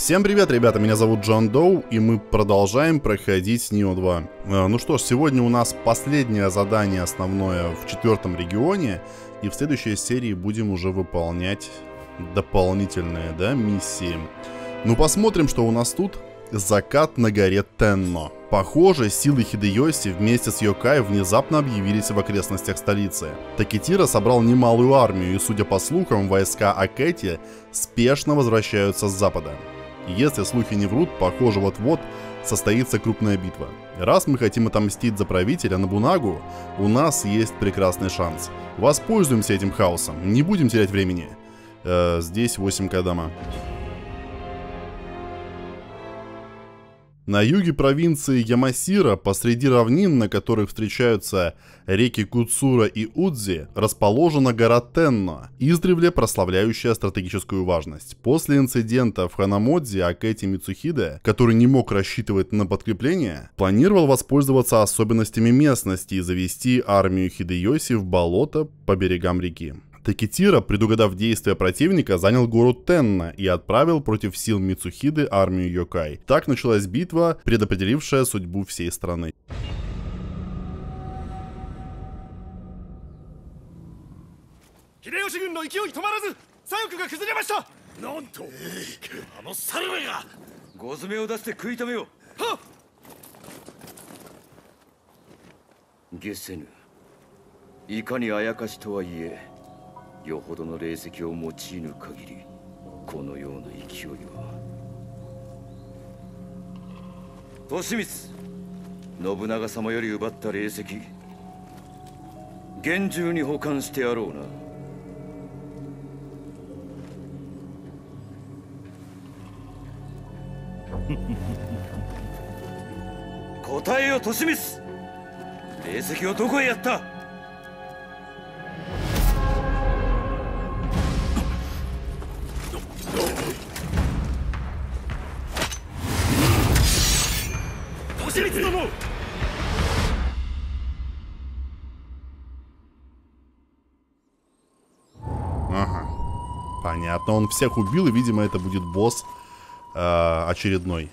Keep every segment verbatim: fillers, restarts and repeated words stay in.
Всем привет, ребята, меня зовут Джон Доу, и мы продолжаем проходить Нио два. Ну что ж, сегодня у нас последнее задание основное в четвертом регионе, и в следующей серии будем уже выполнять дополнительные, да, миссии. Ну посмотрим, что у нас тут. Закат на горе Тенно. Похоже, силы Хидеёси вместе с Йокай внезапно объявились в окрестностях столицы. Такетира собрал немалую армию, и, судя по слухам, войска Акэти спешно возвращаются с запада. Если слухи не врут, похоже, вот-вот состоится крупная битва. Раз мы хотим отомстить за правителя Нобунагу, у нас есть прекрасный шанс. Воспользуемся этим хаосом, не будем терять времени. Э, здесь восемь кадама. На юге провинции Ямасира, посреди равнин, на которых встречаются реки Куцура и Удзи, расположена гора Тенно, издревле прославляющая стратегическую важность. После инцидента в Ханамодзе Акэти Мицухиде, который не мог рассчитывать на подкрепление, планировал воспользоваться особенностями местности и завести армию Хидеёси в болото по берегам реки. Такетира, предугадав действия противника, занял гору Тенно и отправил против сил Мицухиды армию Йокай. Так началась битва, предопределившая судьбу всей страны. よほどの霊石を用いぬ限りこのような勢いは。利光、信長様より奪った霊石厳重に保管してやろうな。答えよ、利光。霊石をどこへやった？ Ага, понятно, он всех убил, и, видимо, это будет босс э, очередной.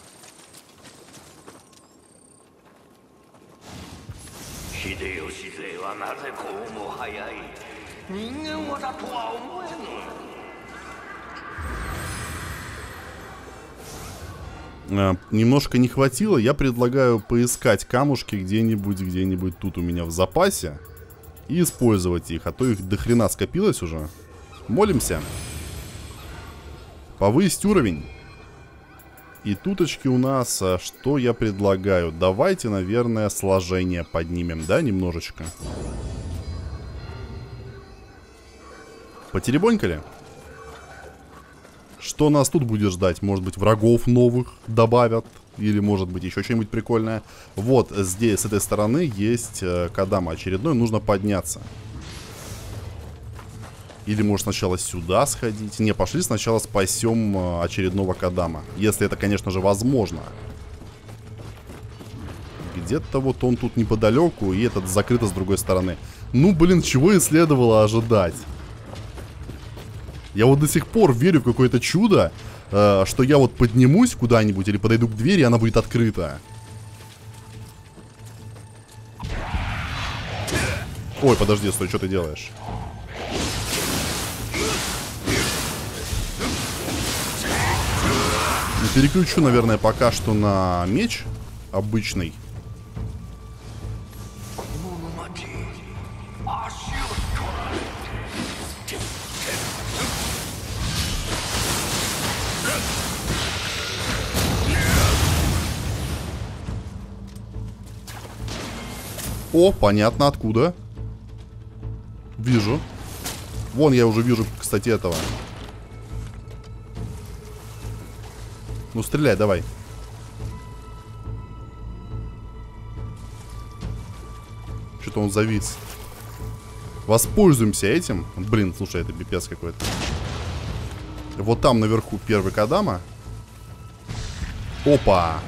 Э, немножко не хватило, я предлагаю поискать камушки где-нибудь, где-нибудь тут у меня в запасе. И использовать их, а то их до хрена скопилось уже. Молимся. Повысить уровень. И туточки у нас, а что я предлагаю? Давайте, наверное, сложение поднимем, да, немножечко. Потеребонькали? Что нас тут будет ждать? Может быть, врагов новых добавят? Или, может быть, еще что-нибудь прикольное. Вот здесь, с этой стороны, есть э, кадама очередной. Нужно подняться. Или, может, сначала сюда сходить. Не, пошли сначала спасем э, очередного кадама. Если это, конечно же, возможно. Где-то вот он тут неподалеку, и этот закрыто с другой стороны. Ну, блин, чего и следовало ожидать. Я вот до сих пор верю в какое-то чудо, э, что я вот поднимусь куда-нибудь или подойду к двери, и она будет открыта. Ой, подожди, стой, что ты делаешь? Переключу, наверное, пока что на меч обычный. О, понятно, откуда. Вижу. Вон я уже вижу, кстати, этого. Ну, стреляй, давай. Что-то он завис. Воспользуемся этим. Блин, слушай, это пипец какой-то. Вот там наверху первый кадама. Опа!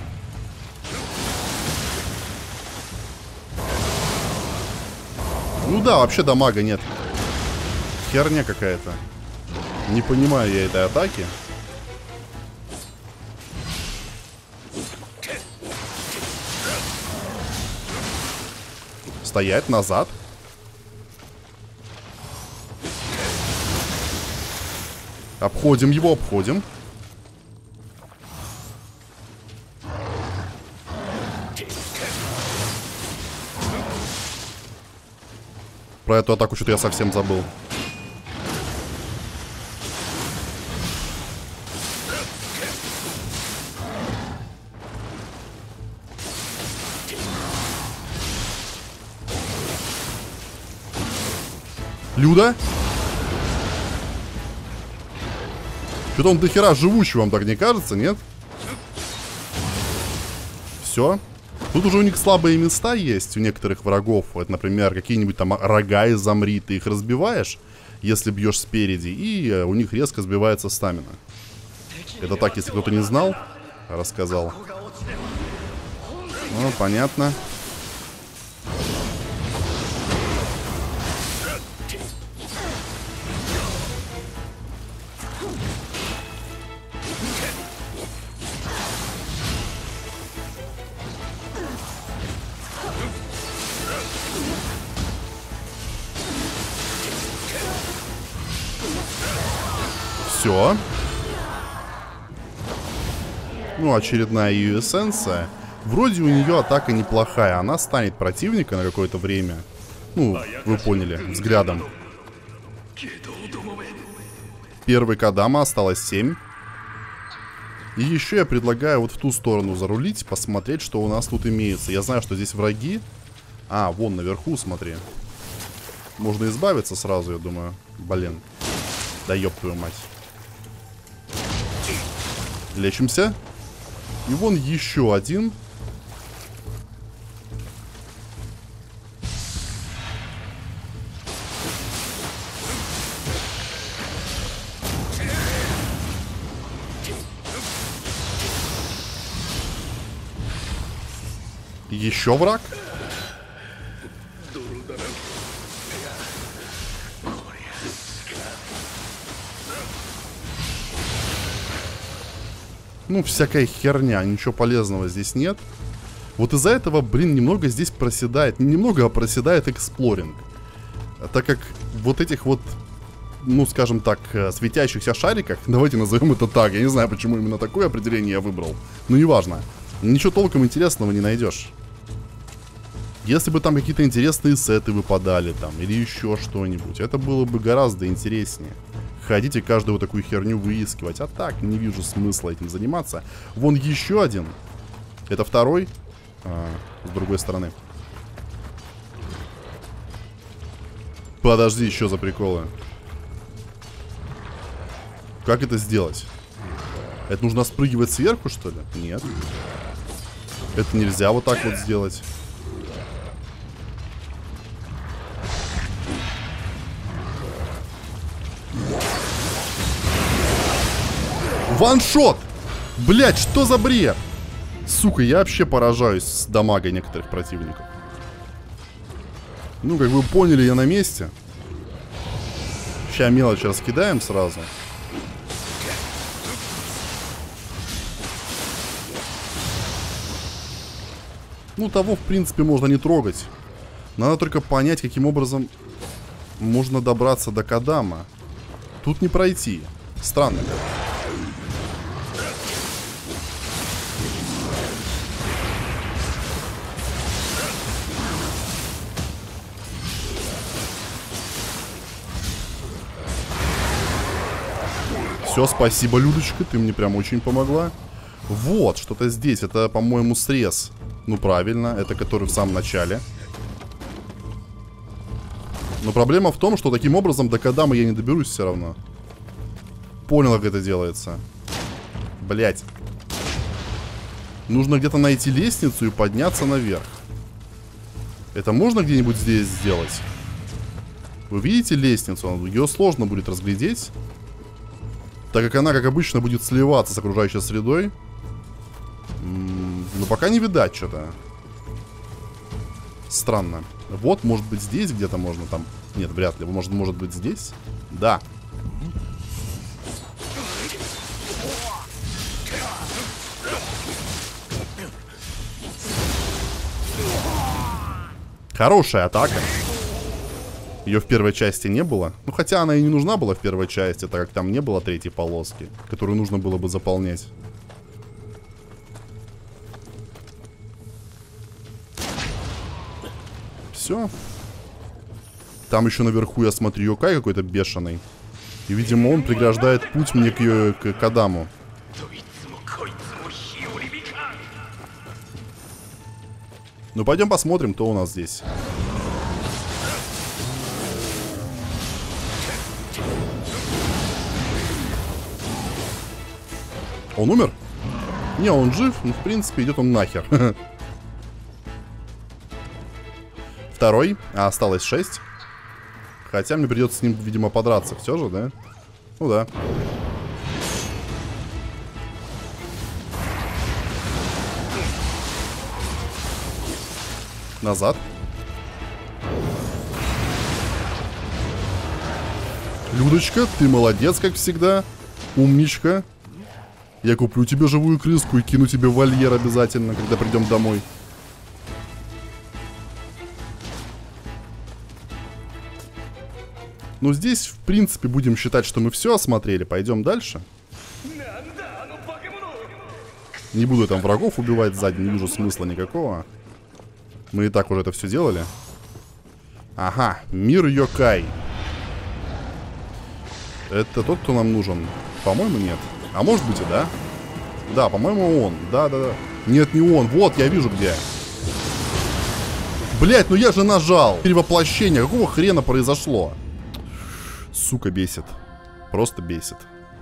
Ну да, вообще дамага нет. Херня какая-то. Не понимаю я этой атаки. Стоять, назад. Обходим его, обходим. Про эту атаку что-то я совсем забыл. Люда? Что-то он дохера живущий, вам так не кажется, нет? Все. Тут уже у них слабые места есть у некоторых врагов. Это, например, какие-нибудь там рога из замри. Ты их разбиваешь, если бьешь спереди, и у них резко сбивается стамина. Это так, если кто-то не знал, рассказал. Ну, понятно. Все. Ну, очередная ее эссенция. Вроде у нее атака неплохая. Она станет противника на какое-то время. Ну, вы поняли, взглядом. Первый Кодама, осталось семь. И еще я предлагаю вот в ту сторону зарулить, посмотреть, что у нас тут имеется. Я знаю, что здесь враги. А, вон наверху, смотри. Можно избавиться сразу, я думаю. Блин. Да ёб твою мать. Лечимся. И вон еще один. Еще враг. Ну, всякая херня, ничего полезного здесь нет. Вот из-за этого, блин, немного здесь проседает. Не немного, а проседает эксплоринг. Так как вот этих вот, ну, скажем так, светящихся шариках, давайте назовем это так. Я не знаю, почему именно такое определение я выбрал. Но неважно. Ничего толком интересного не найдешь. Если бы там какие-то интересные сеты выпадали там, или еще что-нибудь, это было бы гораздо интереснее. Ходите каждую вот такую херню выискивать. А так, не вижу смысла этим заниматься. Вон еще один. Это второй. А, с другой стороны. Подожди, еще за приколы. Как это сделать? Это нужно спрыгивать сверху, что ли? Нет. Это нельзя вот так вот сделать. Ваншот! Блять, что за бред? Сука, я вообще поражаюсь с дамагой некоторых противников. Ну, как вы поняли, я на месте. Сейчас мелочь раскидаем сразу. Ну, того, в принципе, можно не трогать. Надо только понять, каким образом можно добраться до Кодама. Тут не пройти. Странно. Все, спасибо, Людочка, ты мне прям очень помогла. Вот, что-то здесь. Это, по-моему, срез. Ну, правильно, это который в самом начале. Но проблема в том, что таким образом до Кодама я не доберусь все равно. Понял, как это делается. Блять. Нужно где-то найти лестницу и подняться наверх. Это можно где-нибудь здесь сделать? Вы видите лестницу? Ее сложно будет разглядеть, так как она, как обычно, будет сливаться с окружающей средой. Но пока не видать что-то. Странно. Вот, может быть, здесь где-то можно там... Нет, вряд ли. Может, может быть, здесь? Да. Хорошая атака. Ее в первой части не было. Ну, хотя она и не нужна была в первой части, так как там не было третьей полоски, которую нужно было бы заполнять. Все. Там еще наверху, я смотрю, Йокай какой-то бешеный. И, видимо, он преграждает путь мне к, ее, к Кадаму. Ну, пойдем посмотрим, кто у нас здесь. Он умер? Не, он жив, но, в принципе, идет он нахер. Второй, а осталось шесть. Хотя мне придется с ним, видимо, подраться. Все же, да? Ну да. Назад. Людочка, ты молодец, как всегда. Умничка. Я куплю тебе живую крыску и кину тебе в вольер обязательно, когда придем домой. Ну, здесь, в принципе, будем считать, что мы все осмотрели. Пойдем дальше. Не буду там врагов убивать сзади, не вижу смысла никакого. Мы и так уже это все делали. Ага, мир Йокай. Это тот, кто нам нужен? По-моему, нет. А может быть и да? Да, по-моему, он. Да-да-да. Нет, не он. Вот, я вижу где. Блять, ну я же нажал. Перевоплощение. Какого хрена произошло? Сука, бесит. Просто бесит.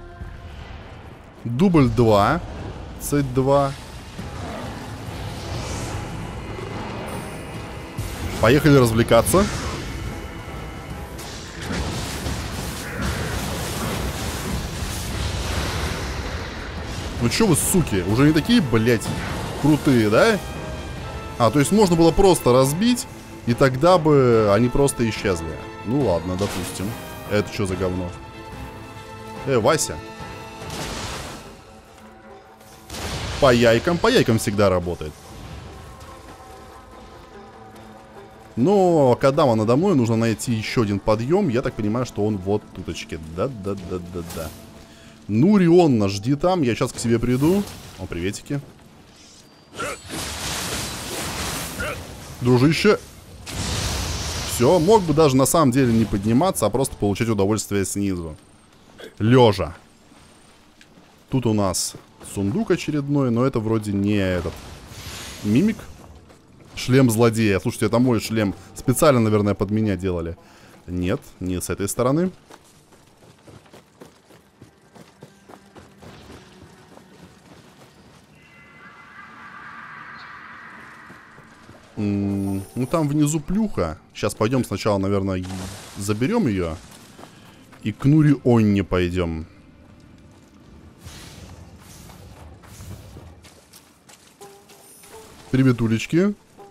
Дубль два. Цэ два. Поехали развлекаться. Ну чё вы, суки, уже не такие, блять, крутые, да? А, то есть можно было просто разбить, и тогда бы они просто исчезли. Ну ладно, допустим. Это что за говно? Э, Вася. По яйкам, по яйкам всегда работает. Но Кадама надо мной, нужно найти еще один подъем. Я так понимаю, что он вот туточки. Да-да-да-да-да. Ну, Рионна, жди там, я сейчас к себе приду. О, приветики. Дружище. Все, мог бы даже на самом деле не подниматься, а просто получать удовольствие снизу. Лежа. Тут у нас сундук очередной, но это вроде не этот. Мимик. Шлем злодея. Слушайте, это мой шлем. Специально, наверное, под меня делали. Нет, не с этой стороны. М-м, ну, там внизу плюха. Сейчас пойдем сначала, наверное, заберем ее. И к Нури-Онне пойдем. Приветулечки.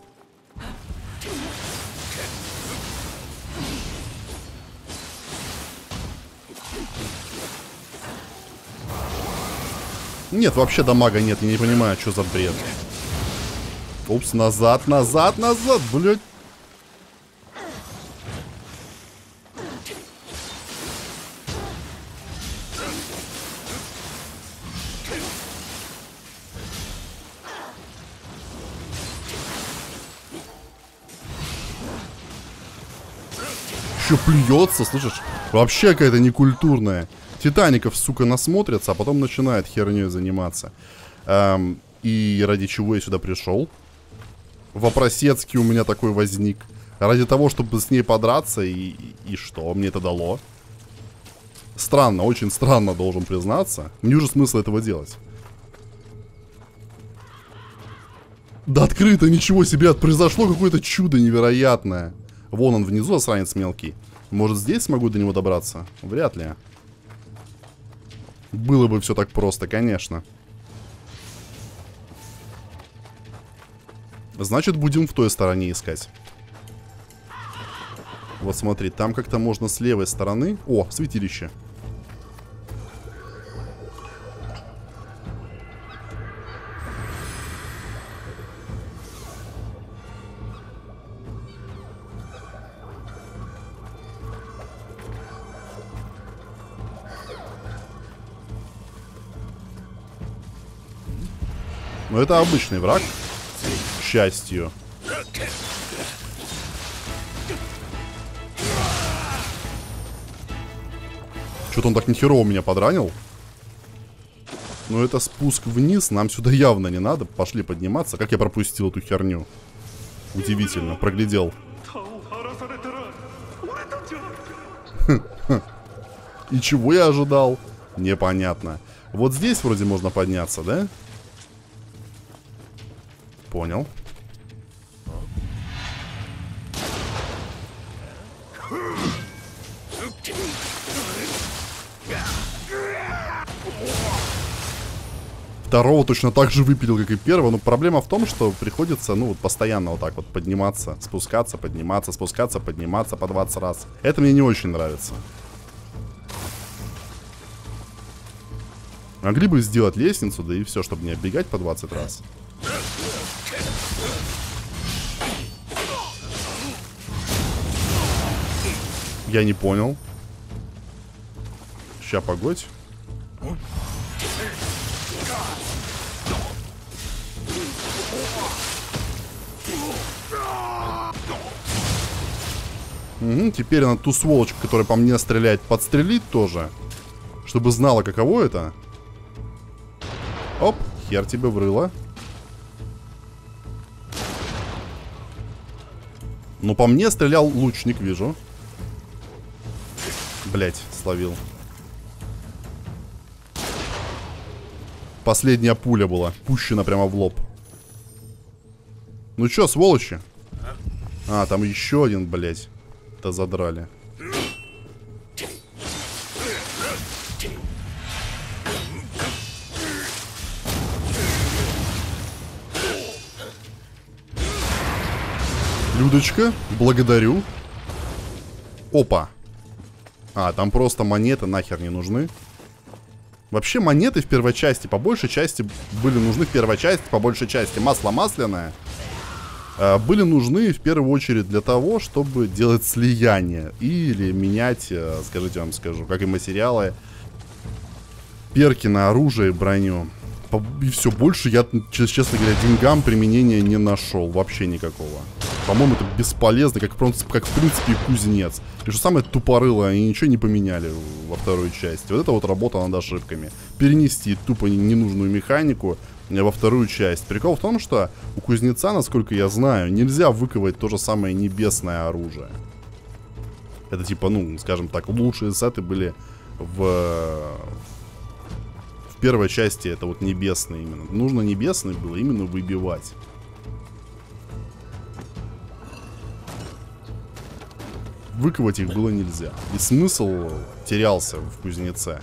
Нет, вообще дамага нет, я не понимаю, что за бред. Упс, назад, назад, назад, блядь. Еще плюется, слышишь? Вообще какая-то некультурная. Титаников, сука, насмотрятся, а потом начинает херней заниматься. Эм, и ради чего я сюда пришел? Вопросецкий у меня такой возник. Ради того, чтобы с ней подраться, и, и что мне это дало? Странно, очень странно, должен признаться. Мне уже смысла этого делать. Да открыто, ничего себе, произошло какое-то чудо невероятное. Вон он внизу, засранец мелкий. Может, здесь смогу до него добраться? Вряд ли. Было бы все так просто, конечно. Значит, будем в той стороне искать. Вот смотри, там как-то можно с левой стороны. О, святилище. Но это обычный враг, к счастью. Что-то он так нехерово меня подранил. Но это спуск вниз, нам сюда явно не надо. Пошли подниматься. Как я пропустил эту херню? Удивительно, проглядел. И чего я ожидал? Непонятно. Вот здесь вроде можно подняться, да? Понял. Второго точно так же выпилил, как и первого. Но проблема в том, что приходится, ну, вот постоянно вот так вот подниматься, спускаться, подниматься, спускаться, подниматься по двадцать раз. Это мне не очень нравится. Могли бы сделать лестницу, да и все, чтобы не оббегать по двадцать раз. Я не понял. Ща, погодь. Угу, теперь она ту сволочь, которая по мне стреляет, подстрелит тоже. Чтобы знала, каково это. Оп, хер тебе врыло. Ну, по мне стрелял лучник, вижу. Блять, словил. Последняя пуля была, пущена прямо в лоб. Ну чё, сволочи? А, там еще один, блять. Это задрали. Людочка, благодарю. Опа. А, там просто монеты нахер не нужны. Вообще монеты в первой части, по большей части, были нужны в первой части, по большей части масло масляное. Э, были нужны в первую очередь для того, чтобы делать слияние. Или менять, э, скажите, вам скажу, как и материалы, перки на оружие и броню. И все, больше я, честно говоря, деньгам применения не нашел. Вообще никакого. По-моему, это бесполезно, как, как в принципе и кузнец. И что самое тупорылое, они ничего не поменяли во второй части. Вот это вот работа над ошибками. Перенести тупо ненужную механику во вторую часть. Прикол в том, что у кузнеца, насколько я знаю, нельзя выковать то же самое небесное оружие. Это типа, ну, скажем так, лучшие сеты были в... В первой части это вот небесные именно. Нужно небесное было именно выбивать. Выковать их было нельзя. И смысл терялся в кузнеце.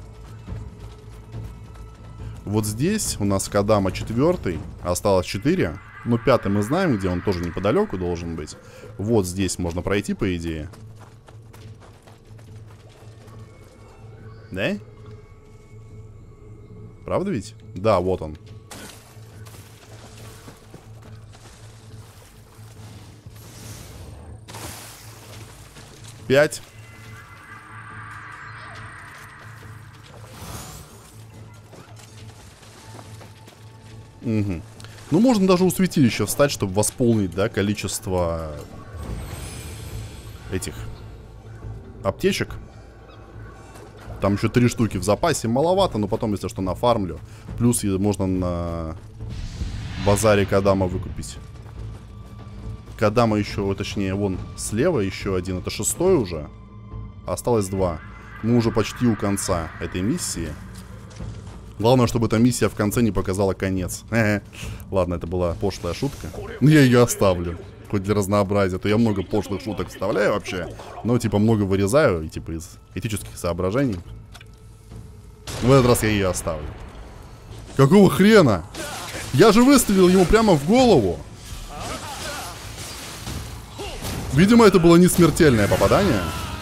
Вот здесь у нас Кодама четвертый. Осталось четыре. Ну, пятый мы знаем, где он тоже неподалеку должен быть. Вот здесь можно пройти, по идее. Да? Правда ведь? Да, вот он. Пять. Угу. Ну, можно даже у святилища встать, чтобы восполнить, да, количество этих аптечек. Там еще три штуки в запасе. Маловато, но потом, если что, нафармлю. Плюс можно на базаре Кодама выкупить. Кодама еще, точнее, вон слева еще один. Это шестой уже. Осталось два. Мы уже почти у конца этой миссии. Главное, чтобы эта миссия в конце не показала конец. Ладно, это была пошлая шутка. Но я ее оставлю. Хоть для разнообразия. То я много пошлых шуток вставляю вообще. Но типа много вырезаю. И типа из этических соображений. В этот раз я ее оставлю. Какого хрена? Я же выстрелил ему прямо в голову. Видимо, это было не смертельное попадание.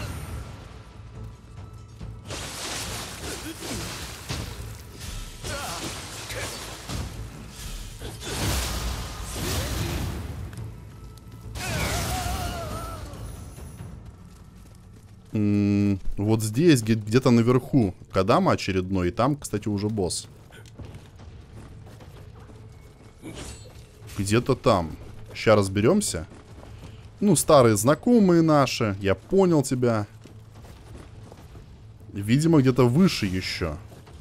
М-м, вот здесь, где-то наверху Кодама очередной. И там, кстати, уже босс. Где-то там. Сейчас разберемся. Ну, старые знакомые наши. Я понял тебя. Видимо, где-то выше еще.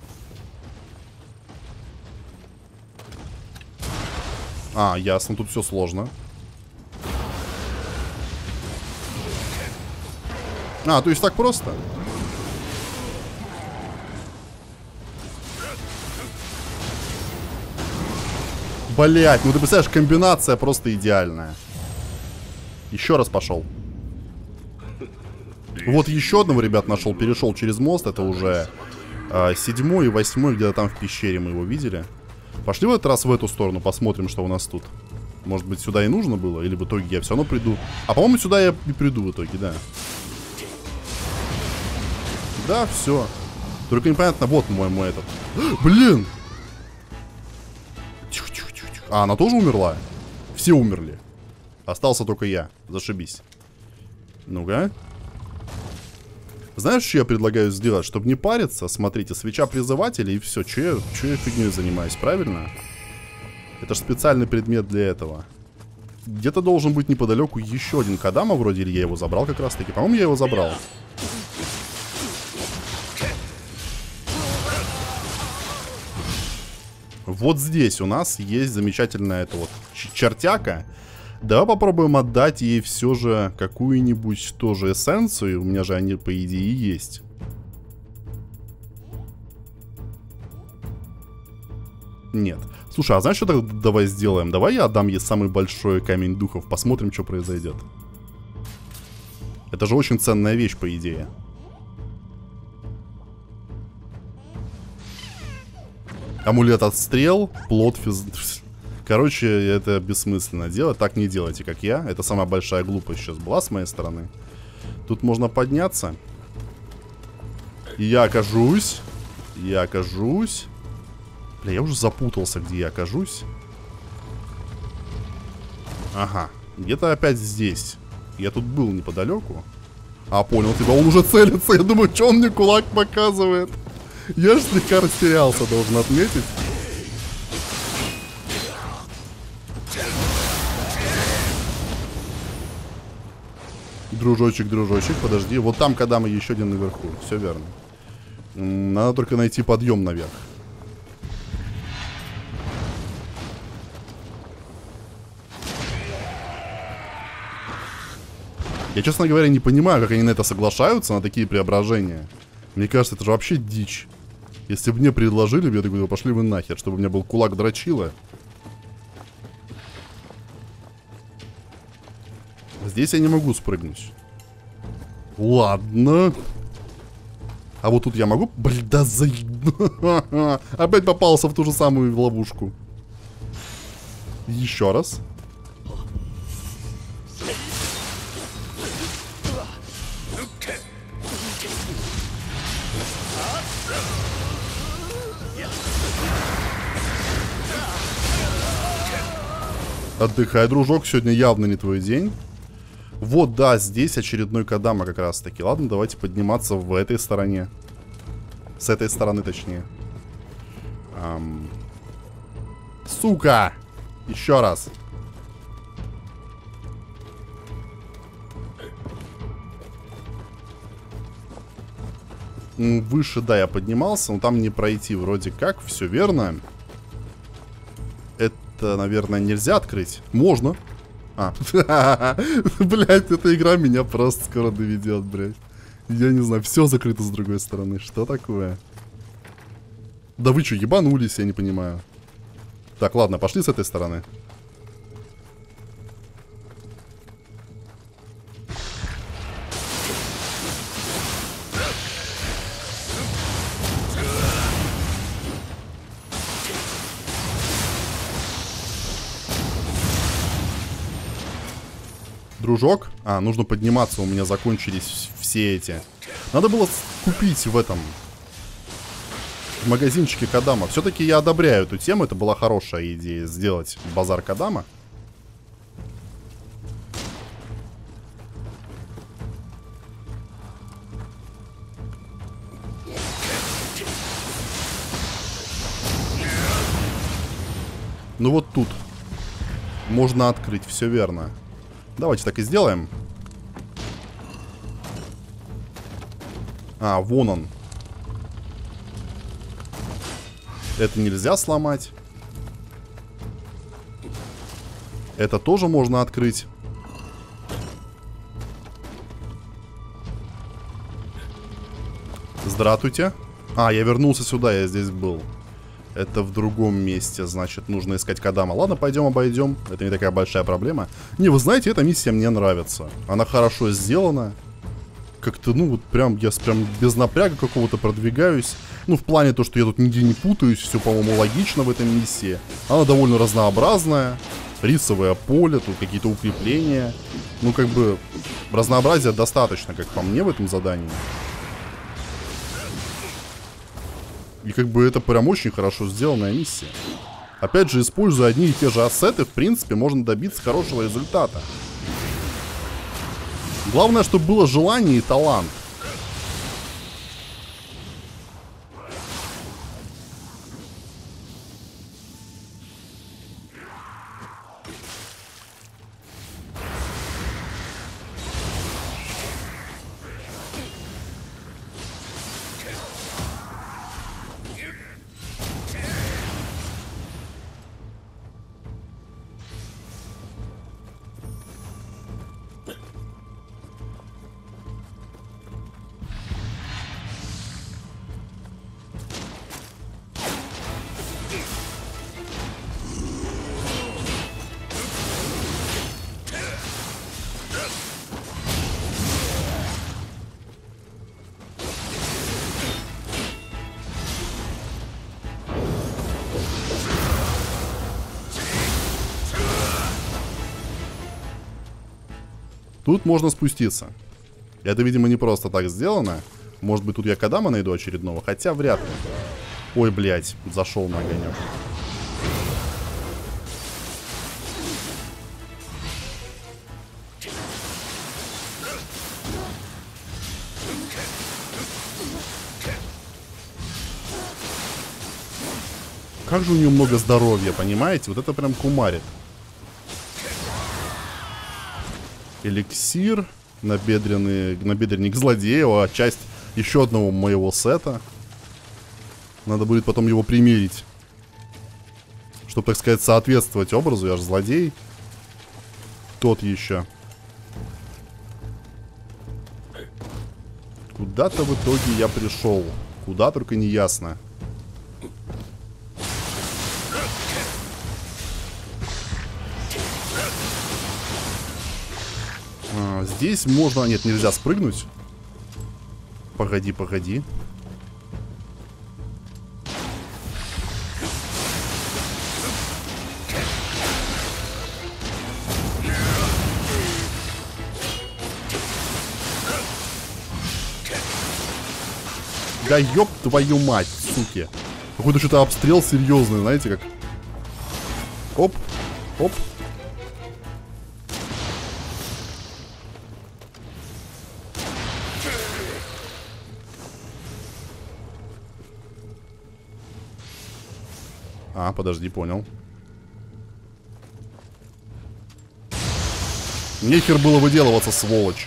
А, ясно, тут все сложно. А, то есть так просто? Блять, ну ты представляешь, комбинация просто идеальная. Еще раз пошел. Вот еще одного, ребят, нашел, перешел через мост. Это уже э, седьмой и восьмой, где-то там в пещере мы его видели. Пошли в этот раз в эту сторону, посмотрим, что у нас тут. Может быть, сюда и нужно было, или в итоге я все равно приду. А, по-моему, сюда я и приду в итоге, да. Да, все. Только непонятно, вот мой, мой этот. Блин! Тихо-тихо-тихо. А, она тоже умерла? Все умерли. Остался только я. Зашибись. Ну-ка. Знаешь, что я предлагаю сделать? Чтобы не париться, смотрите, свеча призывателя и все. Че я, че я фигней занимаюсь, правильно? Это же специальный предмет для этого. Где-то должен быть неподалеку еще один Кадама вроде, или я его забрал как раз таки. По-моему, я его забрал. Вот здесь у нас есть замечательная эта вот чертяка. Давай попробуем отдать ей все же какую-нибудь тоже эссенцию. У меня же они, по идее, есть. Нет. Слушай, а знаешь, что тогда давай сделаем? Давай я отдам ей самый большой камень духов. Посмотрим, что произойдет. Это же очень ценная вещь, по идее. Амулет от стрел, плод физ... Короче, это бессмысленно делать. Так не делайте, как я. Это самая большая глупость сейчас была с моей стороны. Тут можно подняться. И я окажусь. Я окажусь. Бля, я уже запутался, где я окажусь. Ага. Где-то опять здесь. Я тут был неподалеку. А, понял тебя. Он уже целится. Я думаю, что он мне кулак показывает. Я же слегка растерялся, должен отметить. Дружочек, дружочек, подожди. Вот там Кадама еще один наверху. Все верно. Надо только найти подъем наверх. Я, честно говоря, не понимаю, как они на это соглашаются, на такие преображения. Мне кажется, это же вообще дичь. Если бы мне предложили, я такой, пошли вы нахер, чтобы у меня был кулак дрочила. Здесь я не могу спрыгнуть. Ладно. А вот тут я могу? Блин, да за... Опять попался в ту же самую ловушку. Еще раз. Отдыхай, дружок, сегодня явно не твой день. Вот, да, здесь очередной Кадама как раз таки. Ладно, давайте подниматься в этой стороне. С этой стороны, точнее. Эм... Сука! Еще раз. Выше, да, я поднимался, но там не пройти вроде как, все верно. Это, наверное, нельзя открыть. Можно. А. Блять, эта игра меня просто скоро доведет, блять. Я не знаю, все закрыто с другой стороны. Что такое? Да вы что, ебанулись, я не понимаю. Так, ладно, пошли с этой стороны. Дружок? А, нужно подниматься, у меня закончились все эти. Надо было купить в этом в магазинчике Кадама. Все-таки я одобряю эту тему, это была хорошая идея сделать базар Кадама. Ну вот тут. Можно открыть, все верно. Давайте так и сделаем. А, вон он. Это нельзя сломать. Это тоже можно открыть. Здравствуйте. А, я вернулся сюда, я здесь был. Это в другом месте, значит, нужно искать Кодама. Ладно, пойдем обойдем. Это не такая большая проблема. Не, вы знаете, эта миссия мне нравится. Она хорошо сделана. Как-то, ну, вот прям, я прям без напряга какого-то продвигаюсь. Ну, в плане то, что я тут нигде не путаюсь. Все, по-моему, логично в этой миссии. Она довольно разнообразная. Рисовое поле, тут какие-то укрепления. Ну, как бы, разнообразия достаточно, как по мне, в этом задании. И как бы это прям очень хорошо сделанная миссия. Опять же, используя одни и те же ассеты, в принципе, можно добиться хорошего результата. Главное, чтобы было желание и талант. Тут можно спуститься. Это, видимо, не просто так сделано. Может быть, тут я Кодама найду очередного, хотя вряд ли. Ой, блядь, зашел на огонек. Как же у нее много здоровья, понимаете? Вот это прям кумарит. Эликсир, набедренный, набедренник злодея, часть еще одного моего сета. Надо будет потом его примерить, чтобы, так сказать, соответствовать образу. Я же злодей. Тот еще. Куда-то в итоге я пришел. Куда, только не ясно. А, здесь можно... Нет, нельзя спрыгнуть. Погоди, погоди. Да ёб твою мать, суки. Какой-то что-то обстрел серьезный, знаете, как... Оп, оп. А, подожди, понял. Нехер было выделываться, сволочь.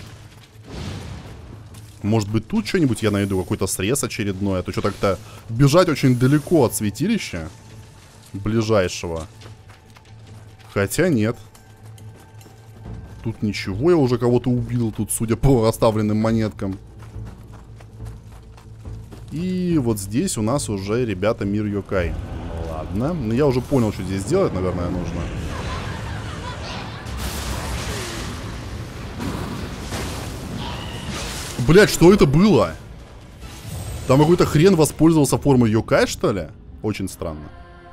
Может быть, тут что-нибудь я найду, какой-то срез очередной. А то что так-то бежать очень далеко от святилища ближайшего. Хотя нет. Тут ничего, я уже кого-то убил тут, судя по оставленным монеткам. И вот здесь у нас уже, ребята, мир Йокай. Ладно, но я уже понял, что здесь делать, наверное, нужно. Блять, что это было? Там какой-то хрен воспользовался формой Йокай, что ли? Очень странно.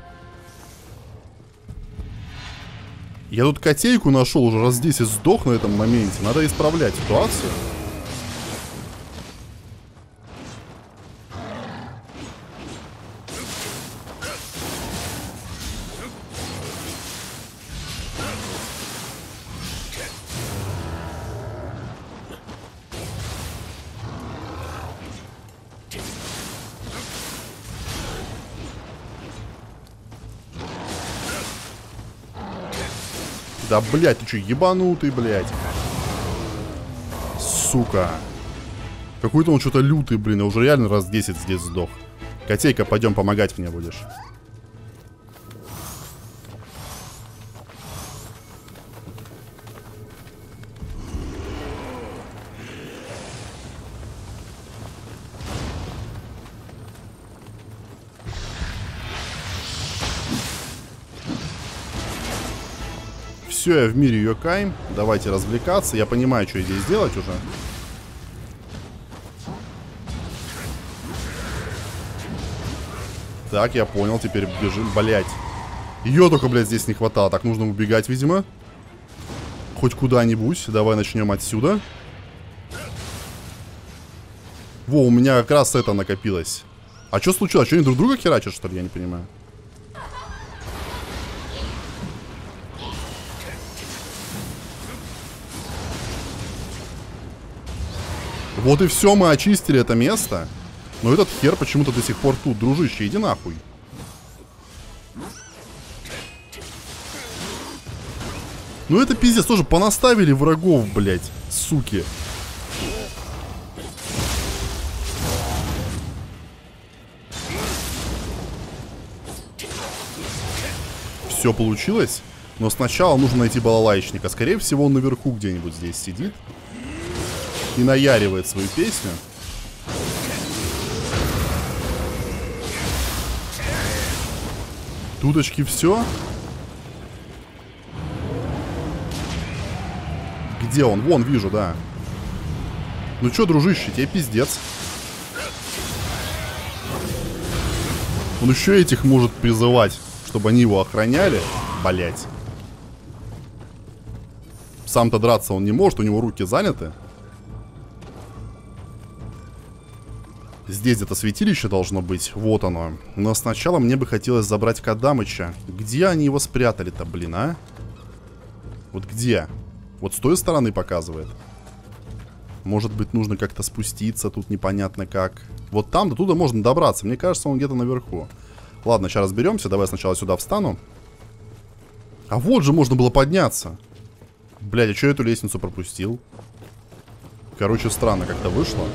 Я тут котейку нашел уже раз десять, сдох на этом моменте. Надо исправлять ситуацию. Да, блядь, ты что, ебанутый, блядь? Сука. Какой-то он что-то лютый, блин. Я уже реально раз десять здесь сдох. Котейка, пойдем помогать мне будешь. Все, я в мире Йокай. Давайте развлекаться. Я понимаю, что здесь делать уже. Так, я понял. Теперь бежим. Блять. Ее только, блядь, здесь не хватало. Так, нужно убегать, видимо. Хоть куда-нибудь. Давай начнем отсюда. Во, у меня как раз это накопилось. А что случилось? Что они друг друга херачат, что ли? Я не понимаю. Вот и все, мы очистили это место. Но этот хер почему-то до сих пор тут. Дружище, иди нахуй. Ну это пиздец, тоже понаставили врагов, блядь, суки. Все получилось, но сначала нужно найти балалайчника. Скорее всего, он наверху где-нибудь здесь сидит и наяривает свою песню. Туточки все. Где он? Вон, вижу, да. Ну чё, дружище, тебе пиздец. Он еще этих может призывать, чтобы они его охраняли. Блять. Сам-то драться он не может, у него руки заняты. Здесь где-то святилище должно быть. Вот оно. Но сначала мне бы хотелось забрать Кадамыча. Где они его спрятали-то, блин, а? Вот где? Вот с той стороны показывает. Может быть, нужно как-то спуститься. Тут непонятно как. Вот там до туда можно добраться. Мне кажется, он где-то наверху. Ладно, сейчас разберемся. Давай сначала сюда встану. А вот же можно было подняться. Блядь, а что я эту лестницу пропустил? Короче, странно как-то вышло.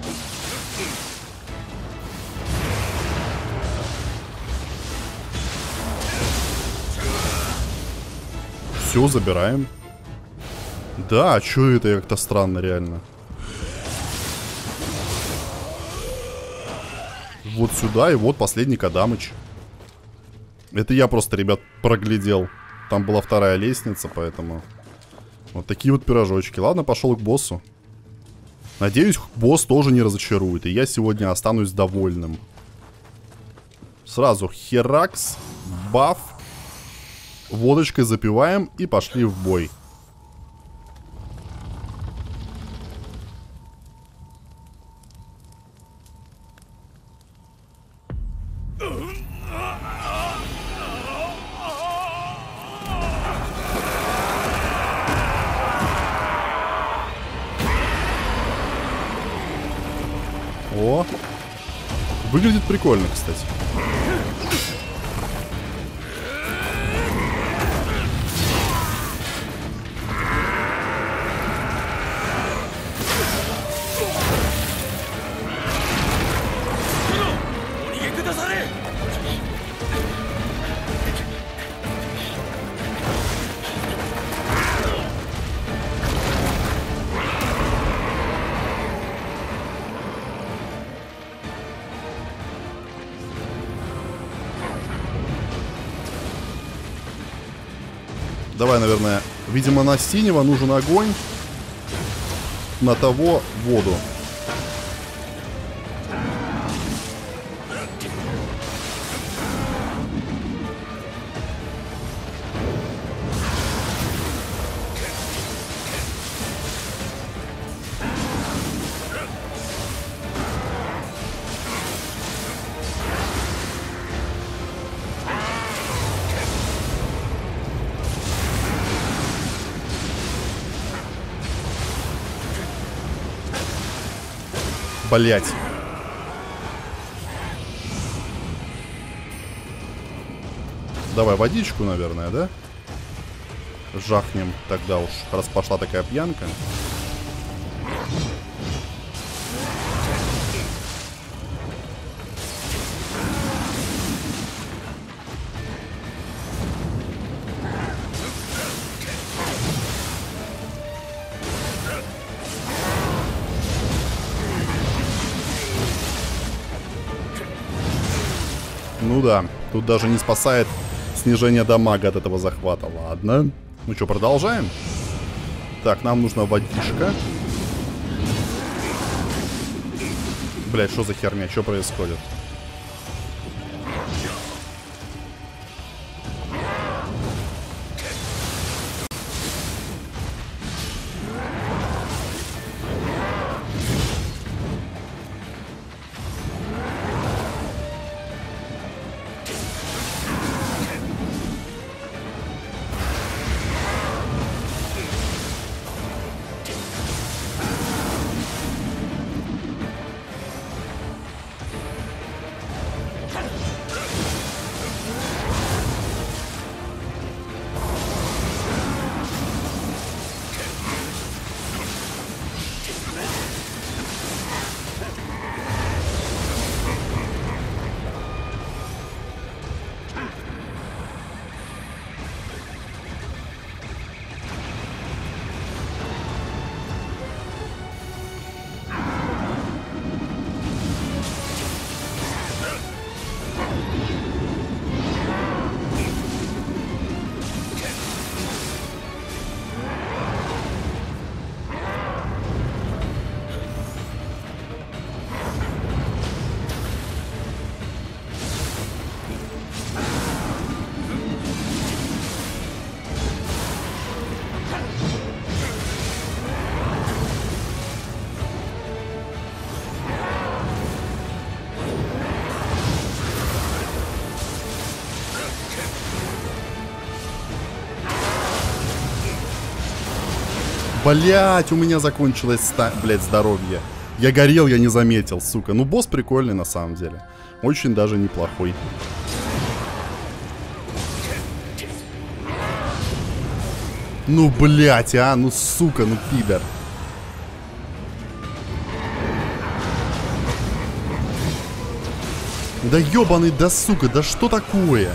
Все, забираем. Да, а чё это как-то странно, реально. Вот сюда, и вот последний Кадамыч. Это я просто, ребят, проглядел. Там была вторая лестница, поэтому... Вот такие вот пирожочки. Ладно, пошел к боссу. Надеюсь, босс тоже не разочарует, и я сегодня останусь довольным. Сразу херакс, баф. Водочкой запиваем и пошли в бой. О, выглядит прикольно, кстати. Давай, наверное, видимо, на синего нужен огонь, на того воду. Блять. Давай водичку, наверное, да? жахнем тогда уж, раз пошла такая пьянка. Ну да, тут даже не спасает снижение дамага от этого захвата. Ладно. Ну что, продолжаем? Так, нам нужна водичка. Блять, что за херня? Что происходит? Блять, у меня закончилось, ста... блять, здоровье. Я горел, я не заметил, сука. Ну, босс прикольный на самом деле. Очень даже неплохой. Ну, блять, а, ну, сука, ну, пидор. Да ёбаный, да сука, да что такое?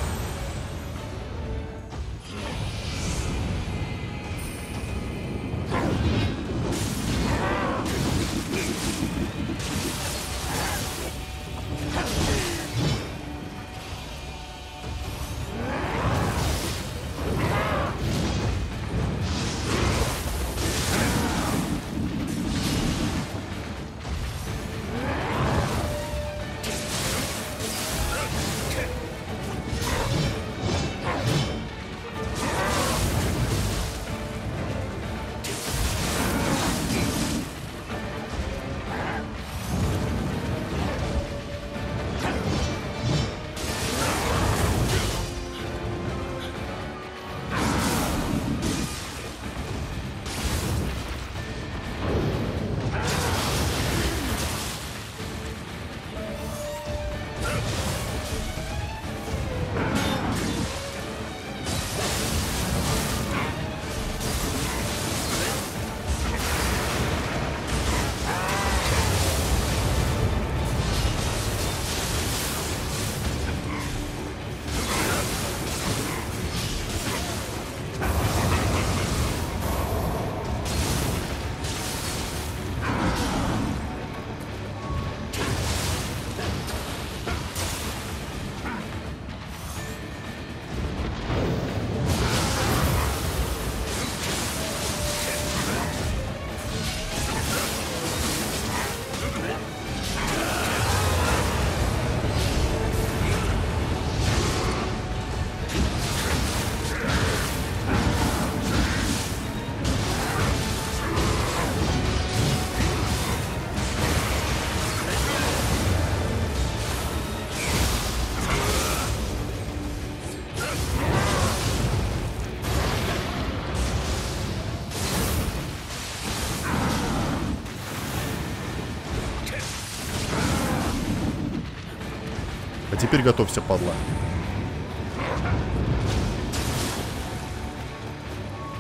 А теперь готовься, падла.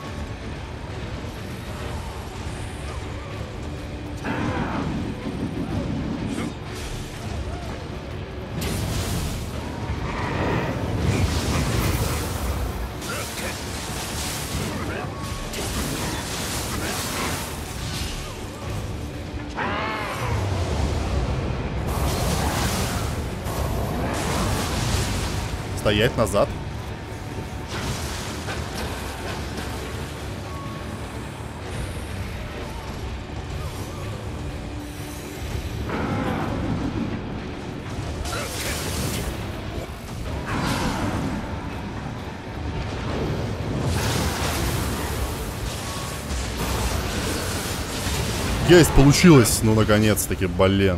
Стоять назад. Есть, получилось, ну наконец-таки, блин.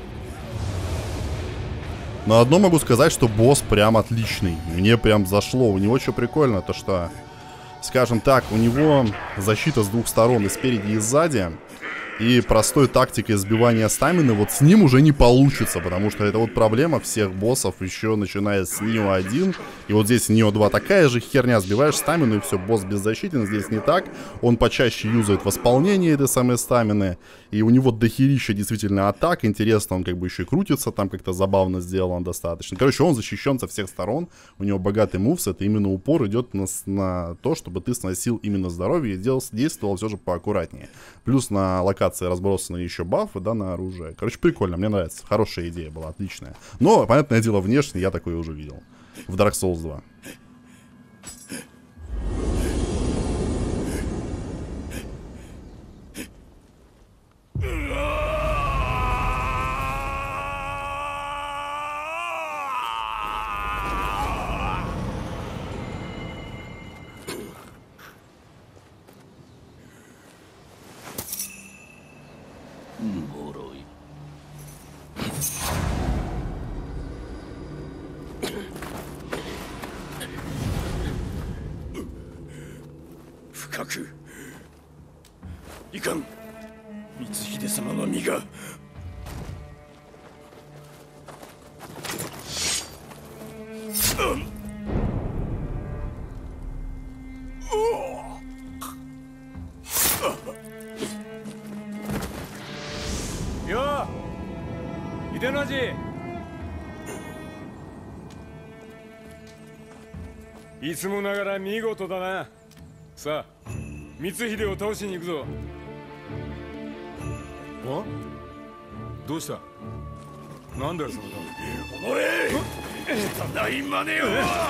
Но одно могу сказать, что босс прям отличный. Мне прям зашло. У него что прикольно, то что, скажем так, у него защита с двух сторон, и спереди, и сзади. И простой тактикой сбивания стамины вот с ним уже не получится, потому что это вот проблема всех боссов, еще начиная с Нио один. И вот здесь Нио два такая же херня, сбиваешь стамину и все, босс беззащитен, здесь не так. Он почаще юзает восполнение этой самой стамины, и у него дохерища действительно атак, интересно, он как бы еще и крутится, там как-то забавно сделан достаточно. Короче, он защищен со всех сторон, у него богатый мувс, это именно упор идет на, на то, чтобы ты сносил именно здоровье и делал, действовал все же поаккуратнее. Плюс на локации разбросаны еще бафы, да, на оружие. Короче, прикольно, мне нравится. Хорошая идея была, отличная. Но, понятное дело, внешне я такое уже видел. В Dark Souls два. いかん、光秀様の身が。よう、秀の字。いつもながら見事だな。さあ、光秀を倒しに行くぞ。あ？どうした？なんだよその顔。おい！ただいまねよ。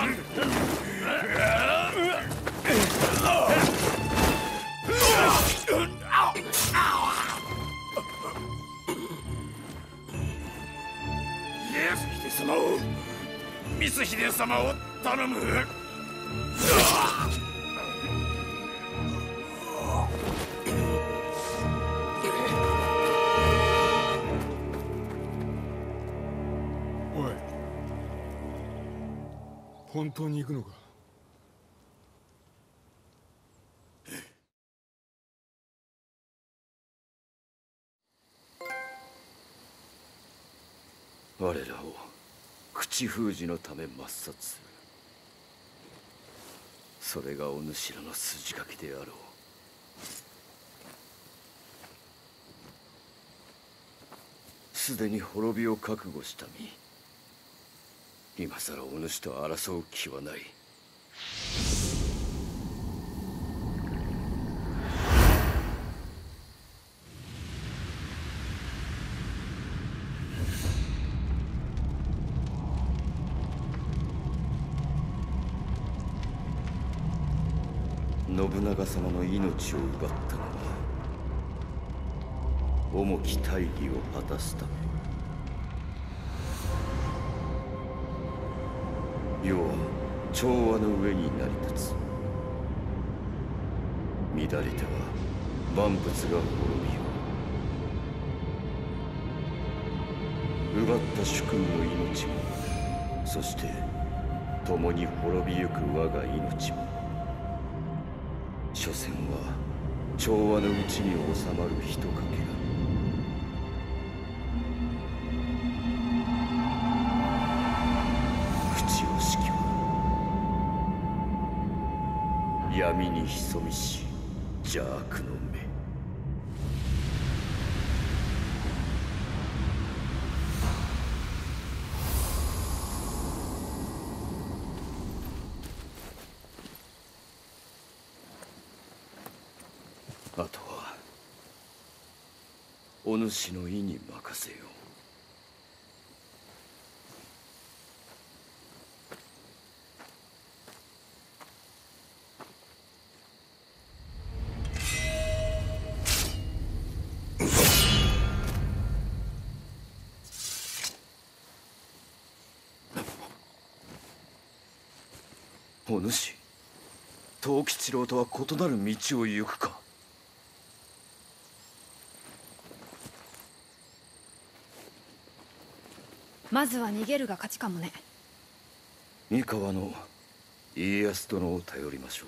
光秀様を、光秀様を頼む。本当に行くのか？ 我らを口封じのため抹殺する。それがお主らの筋書きであろう。すでに滅びを覚悟した身。今さらお主と争う気はない。信長様の命を奪ったのは重き大義を果たすため。世は調和の上に成り立つ。乱れては万物が滅びよう。奪った主君の命も、そして共に滅びゆく我が命も、所詮は調和のうちに収まるひとかけら。闇に潜みし邪悪の目。あとはお主の意に任せよう。 お主、藤吉郎とは異なる道を行くか。 まずは逃げるが勝ちかもね。 三河の家康殿を頼りましょう。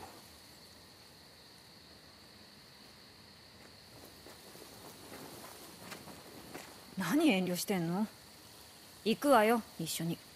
何遠慮してんの？行くわよ、一緒に。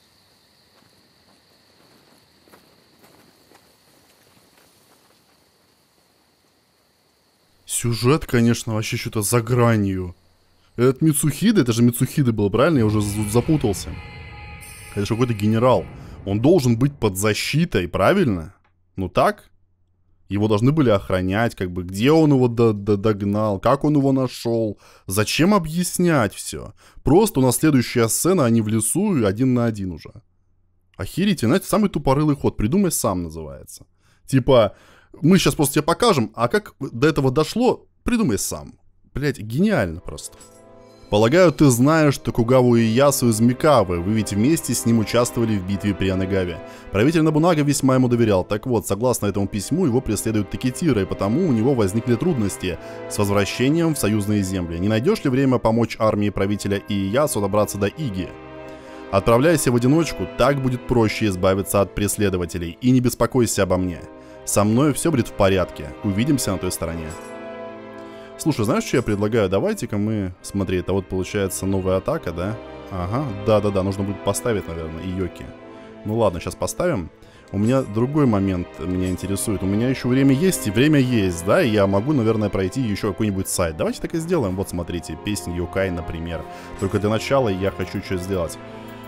Сюжет, конечно, вообще что-то за гранью. Это Мицухида, это же Мицухида был, правильно? Я уже запутался. Это же какой-то генерал. Он должен быть под защитой, правильно? Ну так? Его должны были охранять, как бы, где он его до до догнал, как он его нашел. Зачем объяснять все? Просто у нас следующая сцена, они в лесу и один на один уже. Охерите, знаете, самый тупорылый ход, придумай сам называется. Типа, мы сейчас просто тебе покажем, а как до этого дошло, придумай сам. Блять, гениально просто. Полагаю, ты знаешь Токугаву Иясу из Микавы, вы ведь вместе с ним участвовали в битве при Анагаве. Правитель Нобунага весьма ему доверял, так вот, согласно этому письму, его преследуют Такетира, и потому у него возникли трудности с возвращением в союзные земли. Не найдешь ли время помочь армии правителя Иясу добраться до Иги? Отправляйся в одиночку, так будет проще избавиться от преследователей, и не беспокойся обо мне. Со мной все будет в порядке, увидимся на той стороне. Слушай, знаешь, что я предлагаю? Давайте-ка мы... Смотри, это вот получается новая атака, да? Ага, да-да-да, нужно будет поставить, наверное, Иоки. Ну ладно, сейчас поставим. У меня другой момент меня интересует. У меня еще время есть, и время есть, да? И я могу, наверное, пройти еще какой-нибудь сайт. Давайте так и сделаем. Вот, смотрите, песня Йокай, например. Только для начала я хочу что сделать.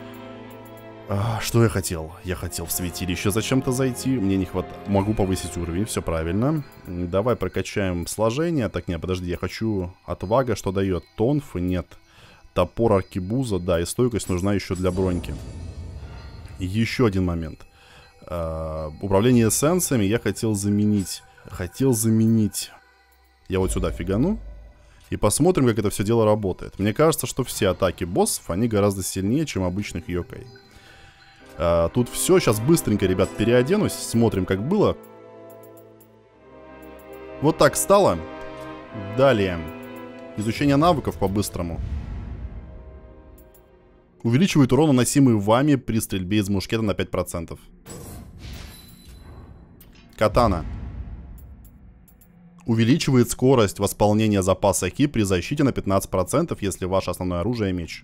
А, что я хотел? Я хотел в святилище зачем-то зайти. Мне не хватает. Могу повысить уровень, все правильно. Давай прокачаем сложение. Так, нет, подожди, я хочу отвага, что дает? Тонф, нет. Топор аркебуза, да, и стойкость нужна еще для броньки. Еще один момент. А, управление эссенциями я хотел заменить. Хотел заменить. Я вот сюда фигану. И посмотрим, как это все дело работает. Мне кажется, что все атаки боссов, они гораздо сильнее, чем обычных йокай. А, тут все, сейчас быстренько, ребят, переоденусь, смотрим, как было. Вот так стало. Далее. Изучение навыков по-быстрому. Увеличивает урон, наносимый вами при стрельбе из мушкета на пять процентов. Катана. Увеличивает скорость восполнения запаса ки при защите на пятнадцать процентов, если ваше основное оружие меч.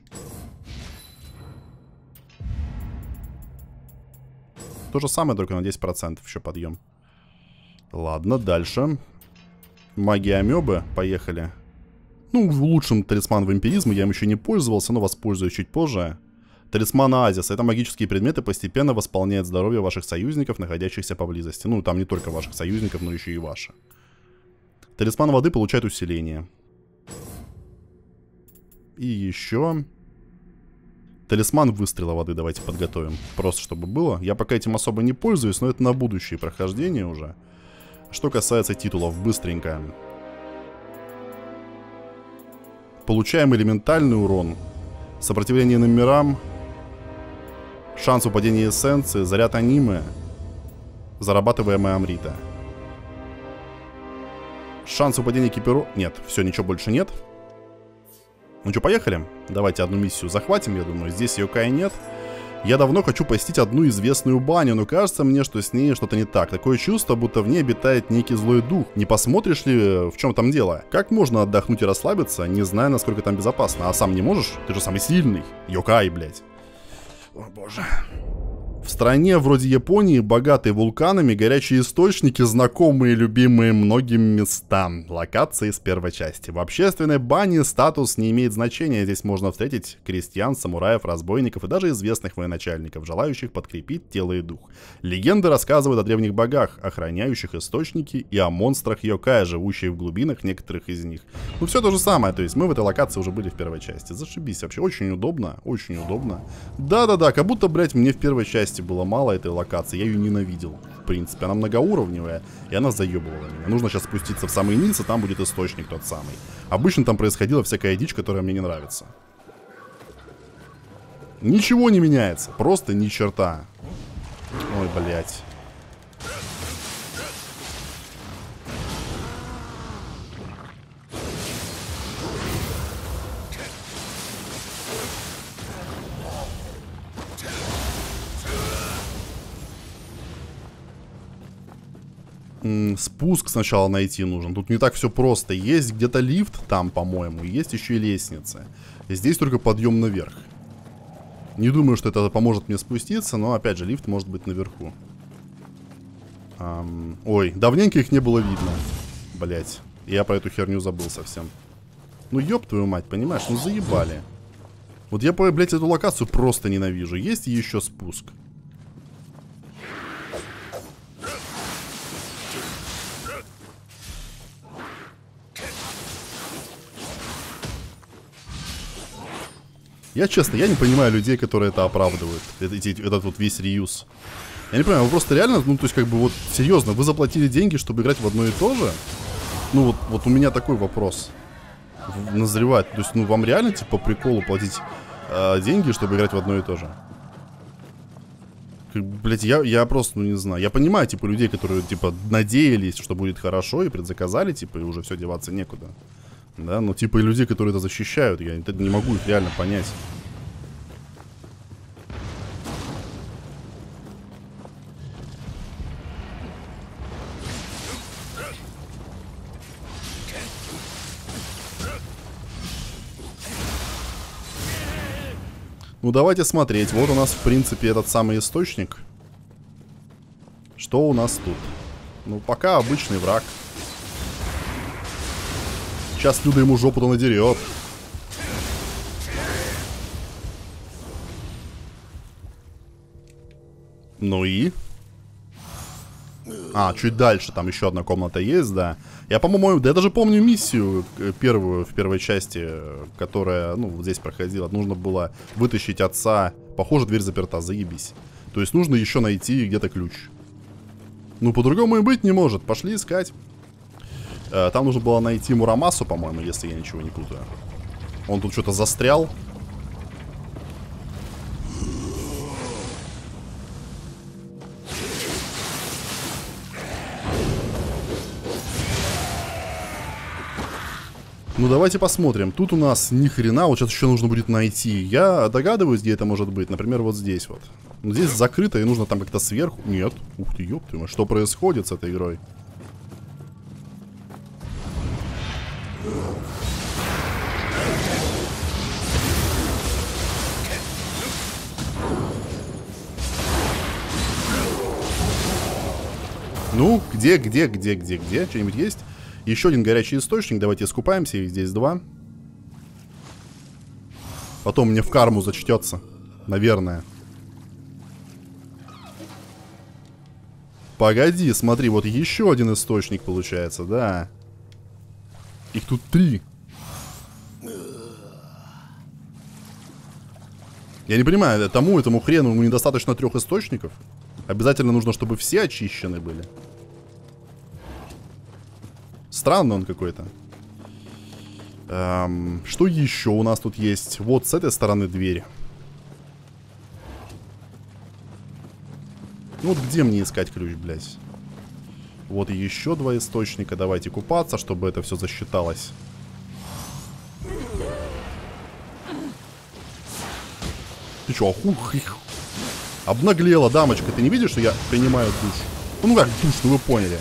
То же самое, только на десять процентов еще подъем. Ладно, дальше. Магия амебы, поехали. Ну, лучшим талисман вампиризма я им еще не пользовался, но воспользуюсь чуть позже. Талисман Оазиса. Это магические предметы, постепенно восполняют здоровье ваших союзников, находящихся поблизости. Ну, там не только ваших союзников, но еще и ваши. Талисман воды получает усиление. И еще... Талисман выстрела воды давайте подготовим. Просто чтобы было. Я пока этим особо не пользуюсь, но это на будущее прохождение уже. Что касается титулов, быстренько. Получаем элементальный урон. Сопротивление номерам. Шанс упадения эссенции. Заряд аниме. Зарабатываемая амрита. Шанс упадения экипиру... Нет, все, ничего больше нет. Ну что, поехали? Давайте одну миссию захватим, я думаю. Здесь йокай нет. Я давно хочу посетить одну известную баню, но кажется мне, что с ней что-то не так. Такое чувство, будто в ней обитает некий злой дух. Не посмотришь ли, в чем там дело? Как можно отдохнуть и расслабиться, не зная, насколько там безопасно? А сам не можешь? Ты же самый сильный. Йокай, блядь. О боже. В стране вроде Японии, богатой вулканами, горячие источники, знакомые и любимые многим места. Локации с первой части. В общественной бане статус не имеет значения. Здесь можно встретить крестьян, самураев, разбойников и даже известных военачальников, желающих подкрепить тело и дух. Легенды рассказывают о древних богах, охраняющих источники, и о монстрах йокая, живущих в глубинах некоторых из них. Ну все то же самое, то есть мы в этой локации уже были в первой части. Зашибись, вообще очень удобно, очень удобно. Да-да-да, как будто, блять, мне в первой части было мало этой локации, я ее ненавидел. В принципе, она многоуровневая, и она заебывала меня. Нужно сейчас спуститься в самый низ, и там будет источник тот самый. Обычно там происходила всякая дичь, которая мне не нравится. Ничего не меняется, просто ни черта. Ой, блядь. М-м, спуск сначала найти нужен. Тут не так все просто. Есть где-то лифт там, по-моему. Есть еще и лестница. И здесь только подъем наверх. Не думаю, что это поможет мне спуститься, но, опять же, лифт может быть наверху. Ам... Ой, давненько их не было видно. Блять, я про эту херню забыл совсем. Ну, ёб твою мать, понимаешь? Ну, заебали. Вот я, блядь, эту локацию просто ненавижу. Есть еще спуск? Я, честно, я не понимаю людей, которые это оправдывают. Эти, этот вот весь реюз. Я не понимаю, вы просто реально, ну, то есть, как бы, вот, серьезно, вы заплатили деньги, чтобы играть в одно и то же? Ну, вот, вот у меня такой вопрос назревает. То есть, ну, вам реально, типа, по приколу платить э, деньги, чтобы играть в одно и то же? Блять, я, я просто, ну, не знаю. Я понимаю, типа, людей, которые, типа, надеялись, что будет хорошо, и предзаказали, типа, и уже все, деваться некуда. Да, но, типа, и людей, которые это защищают, я не могу их реально понять. Ну, давайте смотреть. Вот у нас, в принципе, этот самый источник. Что у нас тут? Ну, пока обычный враг. Сейчас Люда ему жопу-то надерет. Ну и? А, чуть дальше. Там еще одна комната есть, да. Я, по-моему, да я даже помню миссию первую в первой части, которая, ну, вот здесь проходила. Нужно было вытащить отца. Похоже, дверь заперта, заебись. То есть нужно еще найти где-то ключ. Ну, по-другому и быть не может. Пошли искать. Там нужно было найти Мурамасу, по-моему, если я ничего не путаю. Он тут что-то застрял. Ну, давайте посмотрим. Тут у нас ни хрена, вот сейчас еще нужно будет найти. Я догадываюсь, где это может быть. Например, вот здесь вот. Но здесь закрыто, и нужно там как-то сверху. Нет. Ух ты, ёб ты, что происходит с этой игрой? Ну, где, где, где, где, где? Что-нибудь есть? Еще один горячий источник. Давайте искупаемся. Их здесь два. Потом мне в карму зачтется. Наверное. Погоди, смотри, вот еще один источник получается, да. Их тут три. Я не понимаю, тому этому хрену ему недостаточно трех источников? Обязательно нужно, чтобы все очищены были. Странный он какой-то. Эм, что еще у нас тут есть? Вот с этой стороны дверь. Ну вот где мне искать ключ, блядь? Вот еще два источника. Давайте купаться, чтобы это все засчиталось. Ты че, охух их? Обнаглела, дамочка. Ты не видишь, что я принимаю душ? Ну как душ, ну вы поняли.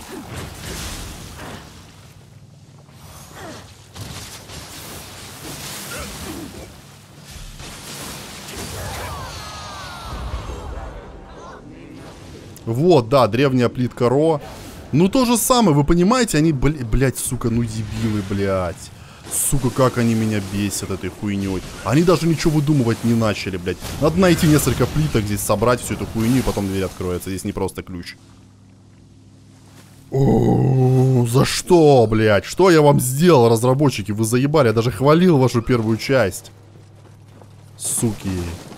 Вот, да, древняя плитка Ро. Ну то же самое, вы понимаете, они, блядь, сука, ну дебилы, блядь. Сука, как они меня бесят этой хуйней. Они даже ничего выдумывать не начали, блядь. Надо найти несколько плиток здесь, собрать всю эту хуйню, и потом дверь откроется. Здесь не просто ключ. О, за что, блядь? Что я вам сделал, разработчики? Вы заебали, я даже хвалил вашу первую часть. Суки.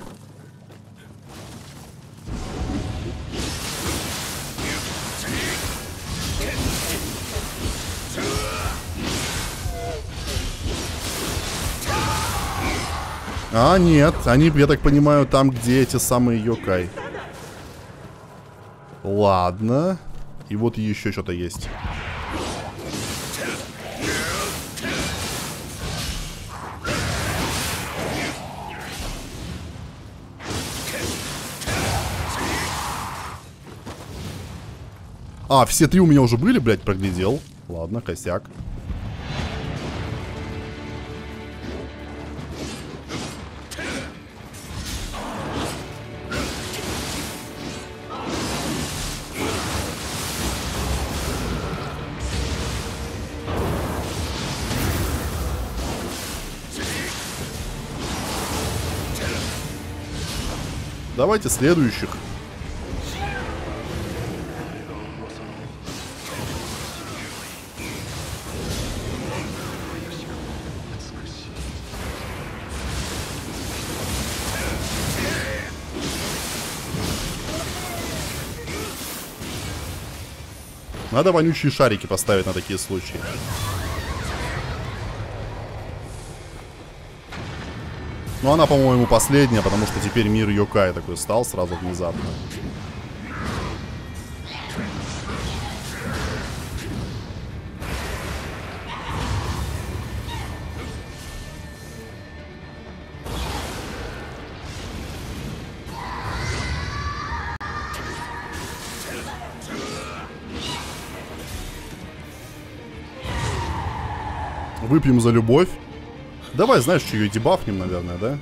А, нет, они, я так понимаю, там, где эти самые йокай. Ладно. И вот еще что-то есть. А, все три у меня уже были, блядь, проглядел. Ладно, косяк. Давайте следующих. Надо вонючие шарики поставить на такие случаи. Но она, по-моему, последняя, потому что теперь мир Йокай такой стал сразу внезапно. Выпьем за любовь. Давай, знаешь, что ее дебафнем, наверное, да?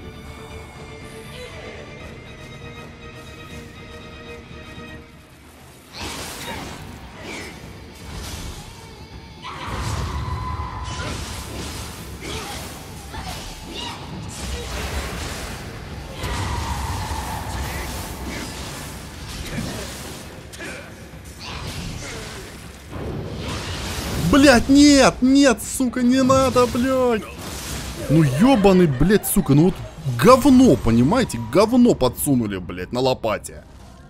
Блять, нет, нет, сука, не надо, блядь. Ну ёбаный, блядь, сука, ну вот говно, понимаете, говно подсунули, блядь, на лопате.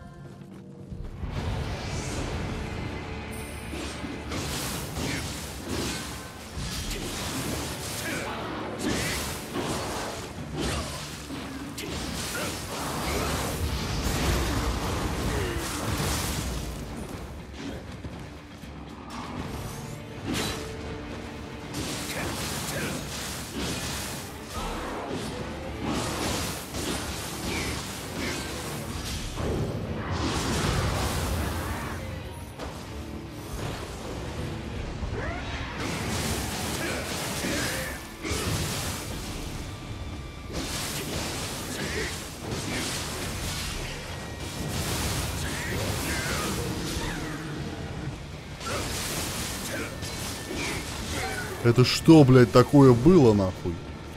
Это что, блядь, такое было, нахуй?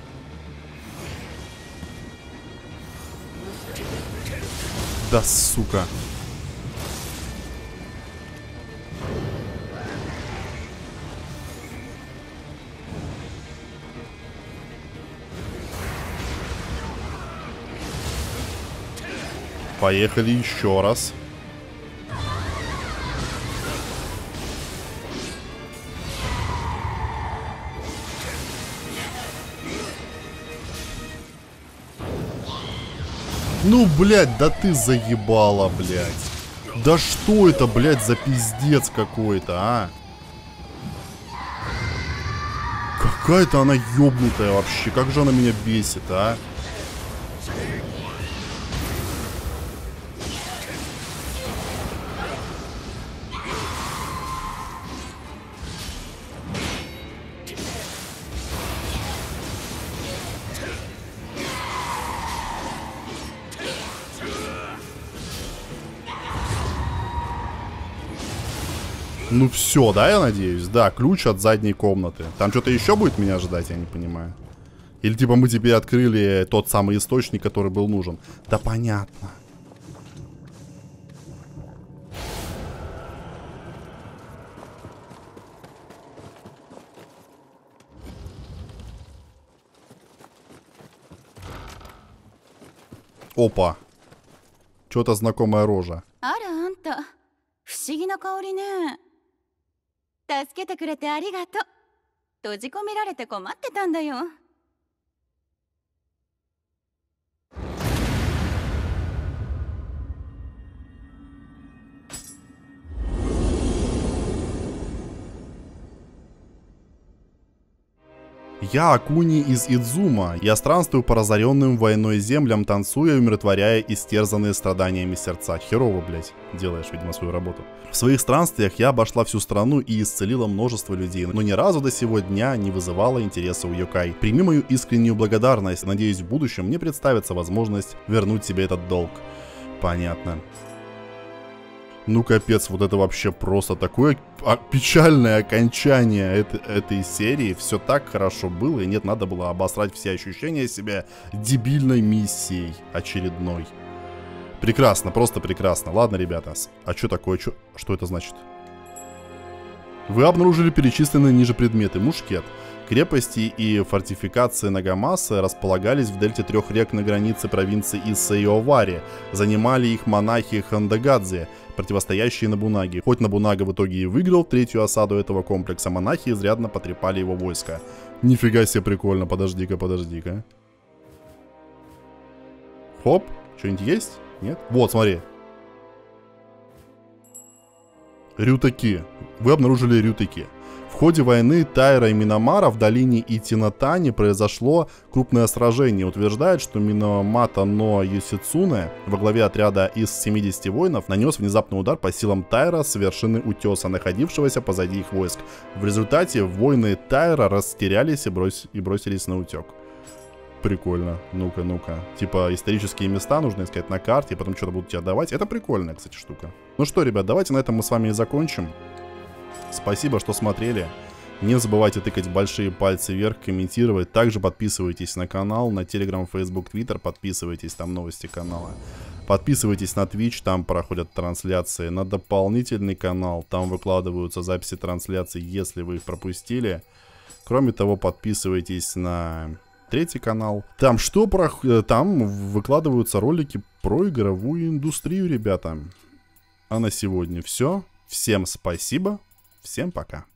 Да, сука. Поехали еще раз. Ну, блядь, да ты заебала, блядь. Да что это, блядь, за пиздец какой-то, а? Какая-то она ёбнутая вообще. Как же она меня бесит, а? Ну все, да, я надеюсь? Да, ключ от задней комнаты. Там что-то еще будет меня ожидать, я не понимаю. Или типа мы теперь открыли тот самый источник, который был нужен. Да понятно. Опа. Что-то знакомая рожа. あらあんた、不思議な香りね。助けてくれてありがとう。閉じ込められて困ってたんだよ。 Я Акуни из Идзума. Я странствую по разоренным войной землям, танцуя и умиротворяя истерзанные страданиями сердца. Херово, блять, делаешь, видимо, свою работу. В своих странствиях я обошла всю страну и исцелила множество людей, но ни разу до сего дня не вызывала интереса у Йокай. Прими мою искреннюю благодарность. Надеюсь, в будущем мне представится возможность вернуть себе этот долг. Понятно. Ну капец, вот это вообще просто такое печальное окончание этой, этой серии. Все так хорошо было, и нет, надо было обосрать все ощущения себя дебильной миссией очередной. Прекрасно, просто прекрасно. Ладно, ребята, а что такое? Чё, что это значит? Вы обнаружили перечисленные ниже предметы. Мушкет. Крепости и фортификации Нагамасы располагались в дельте трех рек на границе провинции Исса и Овари. Занимали их монахи Хандагадзе, противостоящие Нобунаге. Хоть Нобунага в итоге и выиграл третью осаду этого комплекса, монахи изрядно потрепали его войско. Нифига себе прикольно, подожди-ка, подожди-ка. Хоп, что-нибудь есть? Нет? Вот, смотри. Рютаки. Вы обнаружили рютаки. В ходе войны Тайра и Минамара в долине Итинатани произошло крупное сражение. Утверждает, что Минамата но Юсицуне во главе отряда из семидесяти воинов нанес внезапный удар по силам Тайра с вершины утеса, находившегося позади их войск. В результате воины Тайра растерялись и, брось... и бросились на утек. Прикольно. Ну-ка, ну-ка. Типа исторические места нужно искать на карте, и потом что-то будут тебе давать. Это прикольная, кстати, штука. Ну что, ребят, давайте на этом мы с вами и закончим. Спасибо, что смотрели. Не забывайте тыкать большие пальцы вверх, комментировать. Также подписывайтесь на канал, на Telegram, Facebook, Twitter. Подписывайтесь, там новости канала. Подписывайтесь на Twitch, там проходят трансляции. На дополнительный канал, там выкладываются записи трансляций, если вы их пропустили. Кроме того, подписывайтесь на третий канал. Там что? Про... Там выкладываются ролики про игровую индустрию, ребята. А на сегодня все. Всем спасибо. Всем пока.